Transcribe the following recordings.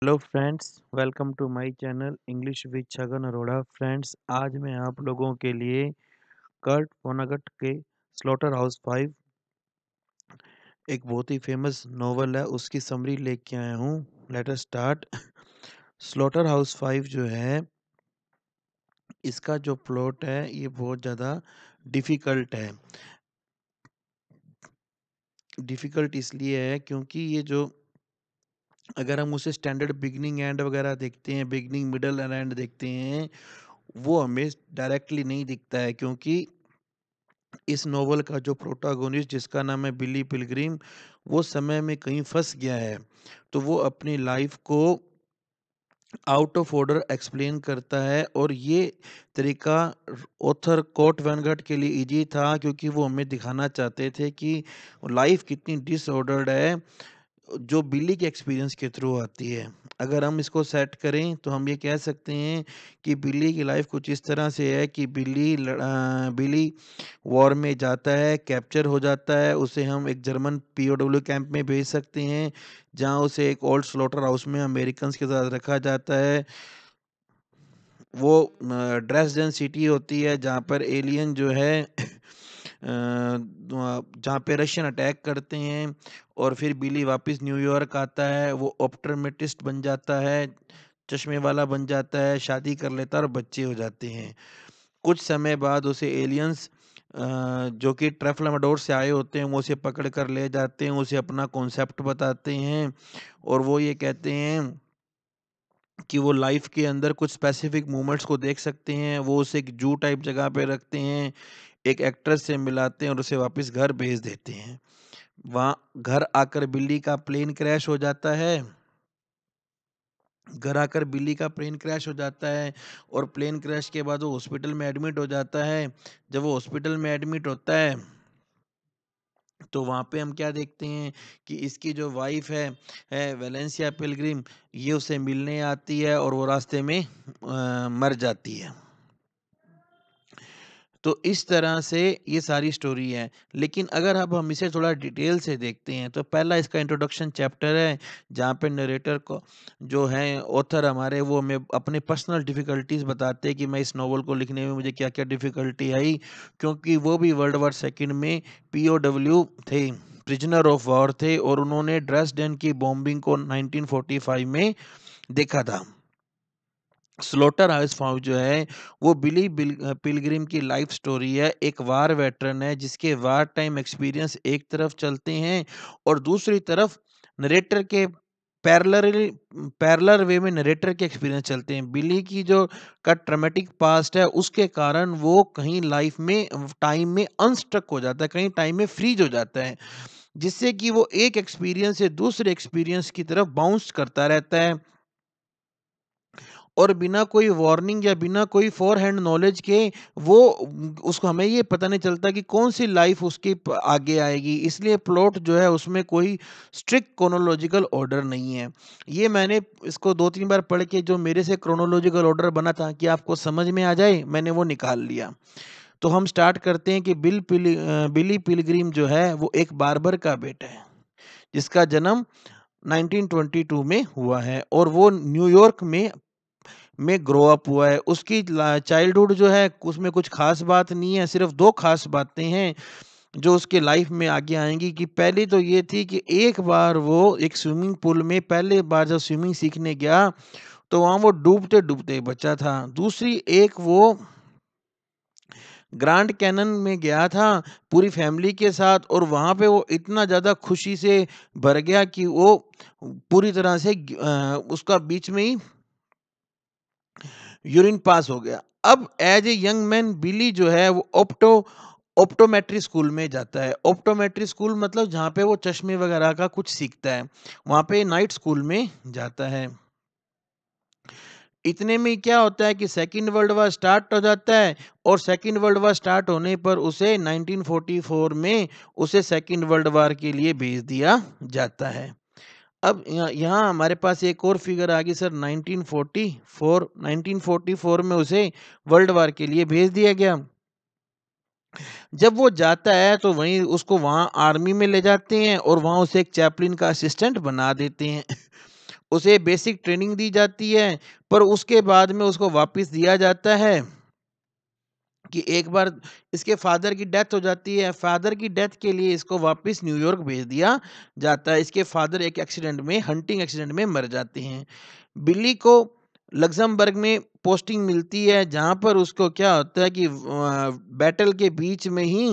Hello friends, welcome to my channel English with Chhagan Arora. Friends, आज मैं आप लोगों के लिए कर्ट वोनेगट के स्लॉटर हाउस 5 एक बहुत ही फेमस नोवेल है, उसकी समरी लेके आया हूँ। Let us start. Slaughter house 5 जो है, इसका जो प्लॉट है ये बहुत ज़्यादा डिफ़िकल्ट है। डिफ़िकल्ट इसलिए है क्योंकि ये जो अगर हम उसे स्टैंडर्ड बिगिनिंग एंड वगैरह देखते हैं, बिगिनिंग मिडल एंड एंड देखते हैं, वो हमें डायरेक्टली नहीं दिखता है, क्योंकि इस नोवेल का जो प्रोटोगोनिस्ट जिसका नाम है बिली पिलग्रिम, वो समय में कहीं फंस गया है। तो वो अपनी लाइफ को आउट ऑफ ऑर्डर एक्सप्लेन करता है, और ये तरीका ऑथर कोर्ट वैनगट के लिए इजी था, क्योंकि वो हमें दिखाना चाहते थे कि लाइफ कितनी डिसऑर्डर्ड है, जो बिल्ली के एक्सपीरियंस के थ्रू आती है। अगर हम इसको सेट करें तो हम ये कह सकते हैं कि बिल्ली की लाइफ कुछ इस तरह से है कि बिल्ली वॉर में जाता है, कैप्चर हो जाता है, उसे हम एक जर्मन पीओडब्ल्यू कैंप में भेज सकते हैं, जहां उसे एक ओल्ड स्लॉटर हाउस में अमेरिकन्स के साथ रखा जाता है। वो ड्रेसडेन सिटी होती है जहाँ पर एलियन जो है जहाँ पे रशियन अटैक करते हैं, और फिर बिली वापस न्यूयॉर्क आता है। वो ऑप्टोमेट्रिस्ट बन जाता है, चश्मे वाला बन जाता है, शादी कर लेता है और बच्चे हो जाते हैं। कुछ समय बाद उसे एलियंस जो कि ट्रैफलामाडोर से आए होते हैं, वो उसे पकड़ कर ले जाते हैं, उसे अपना कॉन्सेप्ट बताते हैं, और वो ये कहते हैं कि वो लाइफ के अंदर कुछ स्पेसिफिक मोमेंट्स को देख सकते हैं। वो उसे एक जू टाइप जगह पे रखते हैं, एक एक्ट्रेस से मिलाते हैं और उसे वापस घर भेज देते हैं। वहाँ घर आकर बिल्ली का प्लेन क्रैश हो जाता है। घर आकर बिल्ली का प्लेन क्रैश हो जाता है, और प्लेन क्रैश के बाद वो हॉस्पिटल में एडमिट हो जाता है। जब वो हॉस्पिटल में एडमिट होता है, तो वहाँ पे हम क्या देखते हैं कि इसकी जो वाइफ है वेलेंसिया पिलग्रिम, ये उसे मिलने आती है, और वो रास्ते में मर जाती है। तो इस तरह से ये सारी स्टोरी है। लेकिन अगर अब हम इसे थोड़ा डिटेल से देखते हैं, तो पहला इसका इंट्रोडक्शन चैप्टर है, जहाँ पे नरेटर को जो है ऑथर हमारे, वो हमें अपने पर्सनल डिफ़िकल्टीज़ बताते हैं कि मैं इस नॉवल को लिखने में मुझे क्या-क्या डिफ़िकल्टी आई, क्योंकि वो भी वर्ल्ड वॉर सेकंड में पीओडब्ल्यू थे, प्रिजनर ऑफ वॉर थे, और उन्होंने ड्रेसडेन की बॉम्बिंग को 1945 में देखा था। स्लॉटर हाउस फाइव जो है, वो पिलग्रिम की लाइफ स्टोरी है। एक वार वेटरन है जिसके वार टाइम एक्सपीरियंस एक तरफ चलते हैं, और दूसरी तरफ नरेटर के पैरेलल पैरेलल वे में नरेटर के एक्सपीरियंस चलते हैं। बिली की जो का ट्रॉमेटिक पास्ट है, उसके कारण वो कहीं लाइफ में टाइम में अनस्टक हो जाता है, कहीं टाइम में फ्रीज हो जाता है, जिससे कि वो एक एक्सपीरियंस से दूसरे एक्सपीरियंस की तरफ बाउंस करता रहता है, और बिना कोई वार्निंग या बिना कोई फ़ोरहैंड नॉलेज के वो उसको हमें ये पता नहीं चलता कि कौन-सी लाइफ़ उसकी आगे आएगी। इसलिए प्लॉट जो है उसमें कोई स्ट्रिक्ट क्रोनोलॉजिकल ऑर्डर नहीं है। ये मैंने इसको 2-3 बार पढ़ के जो मेरे से क्रोनोलॉजिकल ऑर्डर बना था कि आपको समझ में आ जाए, मैंने वो निकाल लिया। तो हम स्टार्ट करते हैं कि बिली पिलग्रिम जो है वो एक बार्बर का बेटा है, जिसका जन्म 1922 में हुआ है, और वो न्यूयॉर्क में ग्रो अप हुआ है। उसकी चाइल्डहुड जो है उसमें कुछ खास बात नहीं है, सिर्फ दो खास बातें हैं जो उसके लाइफ में आगे आएंगी। कि पहली तो ये थी कि एक बार वो एक स्विमिंग पूल में पहले बार जब स्विमिंग सीखने गया, तो वहाँ वो डूबते डूबते बचा था। दूसरी, एक वो ग्रैंड कैनन में गया था पूरी फैमिली के साथ, और वहाँ पे वो इतना ज़्यादा खुशी से भर गया कि वो पूरी तरह से उसका बीच में ही यूरिन पास हो गया। अब as a young man Billy जो है वो ऑप्टोमेट्री स्कूल में जाता है। ऑप्टोमेट्री स्कूल मतलब जहाँ पे वो चश्मे वगैरह का कुछ सीखता है, वहाँ पे नाइट स्कूल में जाता है। इतने में क्या होता है कि सेकेंड वर्ल्ड वॉर स्टार्ट हो जाता है, और सेकेंड वर्ल्ड वॉर स्टार्ट होने पर उसे 1944 में उसे सेकेंड वर्ल्ड वॉर के लिए भेज दिया जाता है। अब यहाँ हमारे पास एक और फिगर आ गई सर, 1944 में उसे वर्ल्ड वार के लिए भेज दिया गया। जब वो जाता है तो वहीं उसको वहाँ आर्मी में ले जाते हैं, और वहाँ उसे एक चैपलिन का असिस्टेंट बना देते हैं। उसे बेसिक ट्रेनिंग दी जाती है, पर उसके बाद में उसको वापस दिया जाता है कि एक बार इसके फादर की डेथ हो जाती है। फादर की डेथ के लिए इसको वापस न्यूयॉर्क भेज दिया जाता है। इसके फादर एक एक्सीडेंट में, हंटिंग एक्सीडेंट में मर जाते हैं। बिल्ली को लक्ज़मबर्ग में पोस्टिंग मिलती है, जहाँ पर उसको क्या होता है कि बैटल के बीच में ही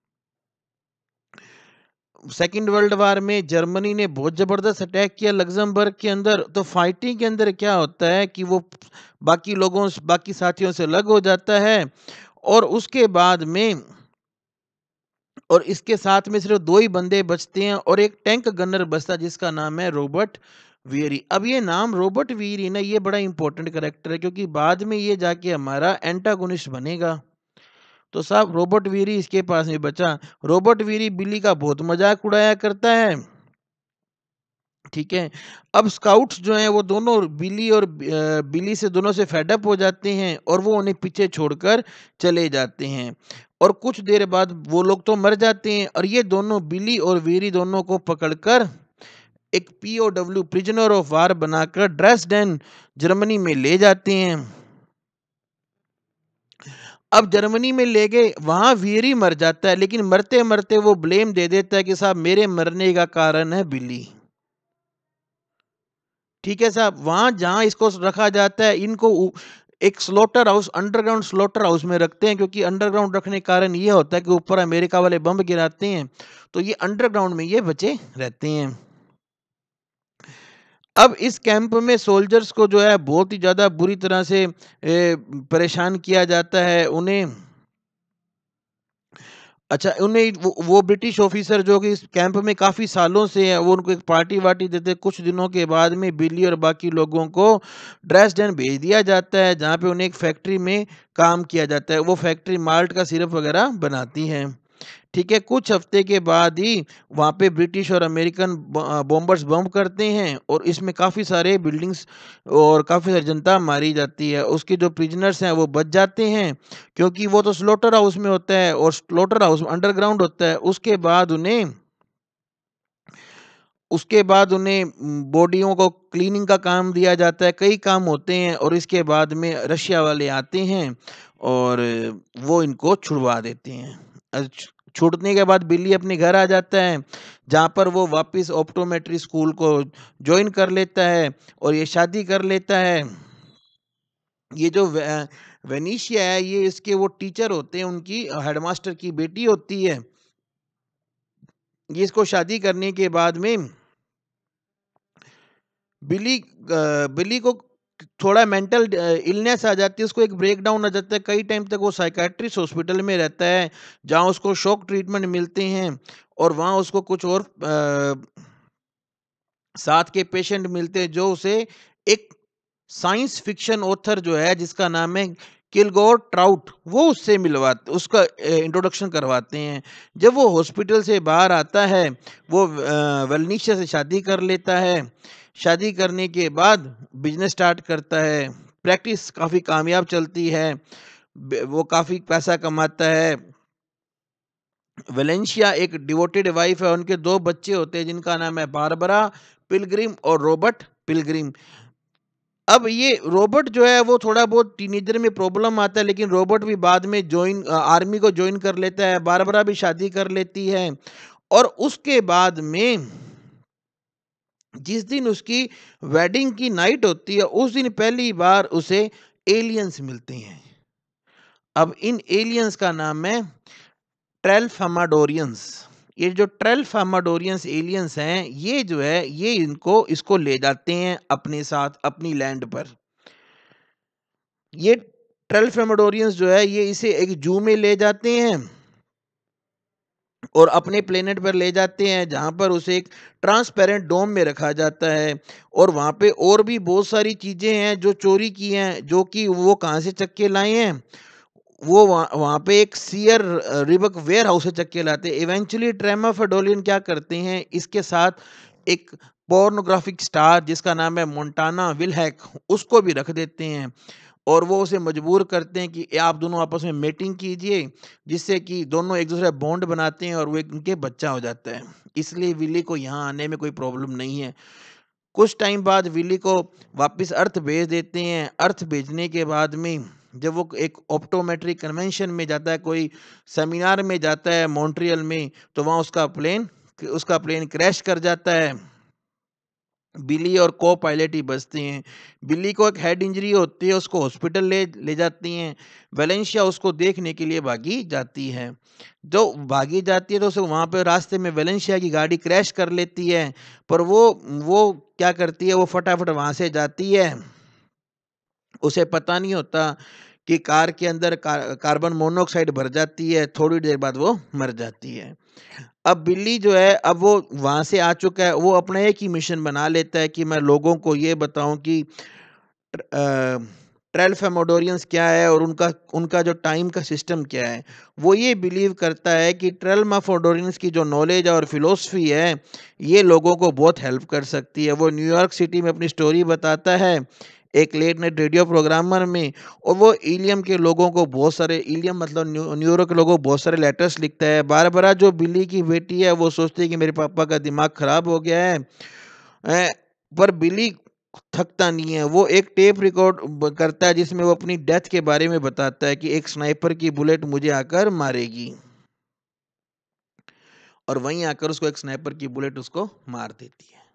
सेकंड वर्ल्ड वार में जर्मनी ने बहुत ज़बरदस्त अटैक किया लक्ज़मबर्ग के अंदर। तो फाइटिंग के अंदर क्या होता है कि वो बाकी साथियों से अलग हो जाता है, और उसके बाद में और इसके साथ में सिर्फ 2 ही बंदे बचते हैं और एक टैंक गनर बचता है जिसका नाम है रॉबर्ट वियरी। अब ये नाम रॉबर्ट वियरी ना, ये बड़ा इंपॉर्टेंट कैरेक्टर है, क्योंकि बाद में ये जाके हमारा एंटागोनिस्ट बनेगा। तो साहब रॉबर्ट वियरी इसके पास में बचा। रॉबर्ट वियरी बिल्ली का बहुत मजाक उड़ाया करता है, ठीक है। अब स्काउट्स जो हैं वो दोनों बिली से दोनों से फेड अप हो जाते हैं और वो उन्हें पीछे छोड़कर चले जाते हैं, और कुछ देर बाद वो लोग तो मर जाते हैं, और ये दोनों बिली और वीरी दोनों को पकड़कर एक पीओडब्ल्यू, प्रिजनर ऑफ वार बनाकर ड्रेसडेन जर्मनी में ले जाते हैं। अब जर्मनी में ले गए, वहां वीरी मर जाता है, लेकिन मरते मरते वो ब्लेम दे देता है कि साहब मेरे मरने का कारण है बिल्ली। ठीक है साहब, वहां जहां इसको रखा जाता है, इनको एक slaughter house, underground slaughter house में रखते हैं, क्योंकि अंडरग्राउंड रखने का कारण ये होता है कि ऊपर अमेरिका वाले बम गिराते हैं, तो ये अंडरग्राउंड में ये बचे रहते हैं। अब इस कैंप में सोल्जर्स को जो है बहुत ही ज्यादा बुरी तरह से परेशान किया जाता है उन्हें। अच्छा, उन्हें वो ब्रिटिश ऑफिसर जो कि इस कैंप में काफ़ी सालों से हैं, वो उनको एक पार्टी वार्टी देते। कुछ दिनों के बाद में बिल्ली और बाकी लोगों को ड्रेसडेन भेज दिया जाता है, जहाँ पे उन्हें एक फैक्ट्री में काम किया जाता है। वो फैक्ट्री माल्ट का सिरप वगैरह बनाती है, ठीक है। कुछ हफ्ते के बाद ही वहाँ पे ब्रिटिश और अमेरिकन बॉम्बर्स बम करते हैं, और इसमें काफ़ी सारे बिल्डिंग्स और काफ़ी सारी जनता मारी जाती है। उसके जो प्रिजनर्स हैं वो बच जाते हैं, क्योंकि वो तो स्लॉटर हाउस में होता है, और स्लॉटर हाउस अंडरग्राउंड होता है। उसके बाद उन्हें बॉडियों को क्लीनिंग का काम दिया जाता है, कई काम होते हैं, और इसके बाद में रशिया वाले आते हैं और वो इनको छुड़वा देते हैं। छूटने के बाद बिल्ली अपने घर आ जाता है, जहाँ पर वो वापस ऑप्टोमेट्री स्कूल को ज्वाइन कर लेता है और ये शादी कर लेता है। ये जो वेनिशिया है, ये इसके वो टीचर होते हैं, उनकी हेडमास्टर की बेटी होती है। ये इसको शादी करने के बाद में बिली को थोड़ा मेंटल इलनेस आ जाती है, उसको एक ब्रेकडाउन आ जाता है। कई टाइम तक वो साइकेट्रिस्ट हॉस्पिटल में रहता है, जहाँ उसको शॉक ट्रीटमेंट मिलते हैं, और वहाँ उसको कुछ और साथ के पेशेंट मिलते हैं, जो उसे एक साइंस फिक्शन ऑथर जो है जिसका नाम है किलगोर ट्राउट, वो उससे मिलवाते, उसका इंट्रोडक्शन करवाते हैं। जब वो हॉस्पिटल से बाहर आता है, वो वेलनिशिया से शादी कर लेता है। शादी करने के बाद बिजनेस स्टार्ट करता है। प्रैक्टिस काफ़ी कामयाब चलती है, वो काफ़ी पैसा कमाता है। वेलेंशिया एक डिवोटेड वाइफ है, उनके 2 बच्चे होते हैं जिनका नाम है बारबरा पिलग्रिम और रॉबर्ट पिलग्रिम। अब ये रॉबर्ट जो है वो थोड़ा बहुत टीनेजर में प्रॉब्लम आता है, लेकिन रॉबर्ट भी बाद में आर्मी को ज्वाइन कर लेता है। बारबरा भी शादी कर लेती है, और उसके बाद में जिस दिन उसकी वेडिंग की नाइट होती है, उस दिन पहली बार उसे एलियंस मिलते हैं। अब इन एलियंस का नाम है ट्रेल्फामाडोरियंस। ये जो ट्रेल्फामाडोरियंस एलियंस हैं, ये जो है ये इसको ले जाते हैं अपने साथ अपनी लैंड पर। ये ट्रेल्फामाडोरियंस जो है ये इसे एक जू में ले जाते हैं और अपने प्लेनेट पर ले जाते हैं, जहाँ पर उसे एक ट्रांसपेरेंट डोम में रखा जाता है। और वहाँ पे और भी बहुत सारी चीज़ें हैं जो चोरी की हैं, जो कि वो कहाँ से चक्के के लाए हैं। वो वहाँ पे एक सियर रिबक वेयर हाउस से चक्के के लाते हैं। इवेंचुअली ट्रेमाफेडोलियन क्या करते हैं, इसके साथ एक पोर्नोग्राफिक स्टार जिसका नाम है मोंटाना विलहैक, उसको भी रख देते हैं, और वो उसे मजबूर करते हैं कि आप दोनों आपस में मेटिंग कीजिए, जिससे कि दोनों एक दूसरे बॉन्ड बनाते हैं और वो एक उनके बच्चा हो जाता है। इसलिए विली को यहाँ आने में कोई प्रॉब्लम नहीं है। कुछ टाइम बाद विली को वापस अर्थ भेज देते हैं। अर्थ भेजने के बाद में जब वो एक ऑप्टोमेट्रिक कन्वेंशन में जाता है, कोई सेमिनार में जाता है मॉन्ट्रियल में, तो वहाँ उसका प्लेन क्रैश कर जाता है। बिली और को पायलट ही बचते हैं। बिली को एक हेड इंजरी होती है, उसको हॉस्पिटल ले ले जाती हैं। वेलेंशिया उसको देखने के लिए भागी जाती है। जो भागी जाती है तो उसे वहाँ पे रास्ते में वेलेंशिया की गाड़ी क्रैश कर लेती है। पर वो क्या करती है, वो फटाफट वहाँ से जाती है। उसे पता नहीं होता कि कार के अंदर कार्बन मोनोऑक्साइड भर जाती है, थोड़ी देर बाद वो मर जाती है। अब बिल्ली जो है, अब वो वहाँ से आ चुका है, वो अपना एक ही मिशन बना लेता है कि मैं लोगों को ये बताऊँ कि ट्रेल्फेमोडोरियंस क्या है और उनका उनका जो टाइम का सिस्टम क्या है। वो ये बिलीव करता है कि ट्रेल्माफोडोरियंस की जो नॉलेज और फिलॉसफी है, ये लोगों को बहुत हेल्प कर सकती है। वो न्यूयॉर्क सिटी में अपनी स्टोरी बताता है एक लेट नाइट रेडियो प्रोग्रामर में, और वो इलियम के लोगों को बहुत सारे, इलियम मतलब न्यूयॉर्क के लोगों को बहुत सारे लेटर्स लिखता है। बारबरा जो बिल्ली की बेटी है, वो सोचती है कि मेरे पापा का दिमाग खराब हो गया है। पर बिली थकता नहीं है। वो एक टेप रिकॉर्ड करता है जिसमें वो अपनी डेथ के बारे में बताता है कि एक स्नाइपर की बुलेट मुझे आकर मारेगी, और वहीं आकर उसको एक स्नाइपर की बुलेट उसको मार देती है।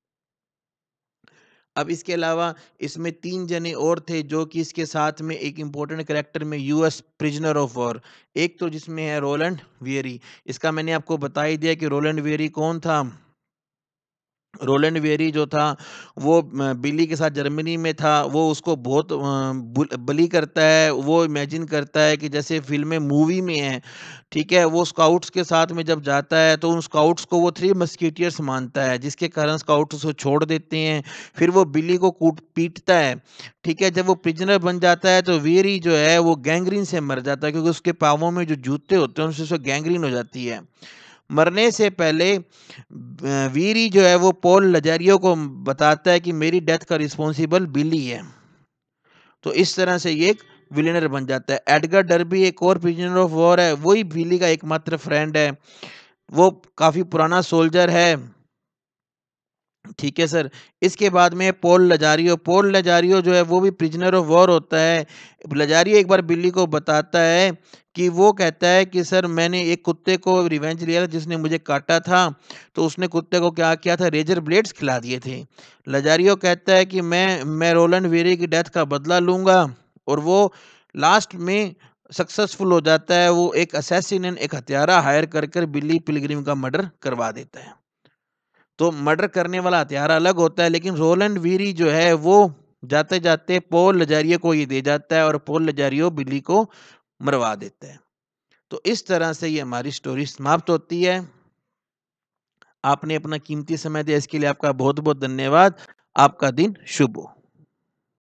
अब इसके अलावा इसमें 3 जने और थे जो कि इसके साथ में एक इम्पोर्टेंट कैरेक्टर में यूएस प्रिजनर ऑफ वॉर। एक तो जिसमें है रोलैंड वियरी। इसका मैंने आपको बता ही दिया कि रोलैंड वियरी कौन था। रोलैंड वेरी जो था, वो बिली के साथ जर्मनी में था। वो उसको बहुत बली करता है। वो इमेजिन करता है कि जैसे फ़िल्म में, मूवी में है, ठीक है? वो स्काउट्स के साथ में जब जाता है तो उन स्काउट्स को वो 3 मस्कीटियर्स मानता है, जिसके कारण स्काउट्स उसको छोड़ देते हैं। फिर वो बिली को कूट पीटता है, ठीक है? जब वो प्रिजनर बन जाता है तो वेरी जो है वो गैंग्रीन से मर जाता है, क्योंकि उसके पाँवों में जो जूते होते हैं उनसे उसको गैंग्रीन हो जाती है। मरने से पहले वीरी जो है वो पॉल लजारियो को बताता है कि मेरी डेथ का रिस्पॉन्सिबल बिली है। तो इस तरह से ये एक विलेनर बन जाता है। एडगर डर्बी एक और प्रिजनर ऑफ वॉर है, वही बिली का एकमात्र फ्रेंड है। वो काफी पुराना सोल्जर है, ठीक है सर। इसके बाद में पॉल लजारियो जो है वो भी प्रिजनर ऑफ वॉर होता है। लजारियो एक बार बिल्ली को बताता है कि वो कहता है कि सर मैंने एक कुत्ते को रिवेंज लिया था जिसने मुझे काटा था, तो उसने कुत्ते को क्या किया था, रेजर ब्लेड्स खिला दिए थे। लजारियो कहता है कि मैं रोलैंड वेरी की डेथ का बदला लूंगा, और वो लास्ट में सक्सेसफुल हो जाता है। वो एक असैसिन, एक हत्यारा हायर कर कर बिल्ली पिलग्रिम का मर्डर करवा देता है। तो मर्डर करने वाला हथियार अलग होता है, लेकिन रोलैंड वीरी जो है वो जाते जाते पॉल लजारियो को ये दे जाता है, और पॉल लजारियो बिली को मरवा देता है। तो इस तरह से ये हमारी स्टोरी समाप्त होती है। आपने अपना कीमती समय दिया, इसके लिए आपका बहुत बहुत धन्यवाद। आपका दिन शुभ हो।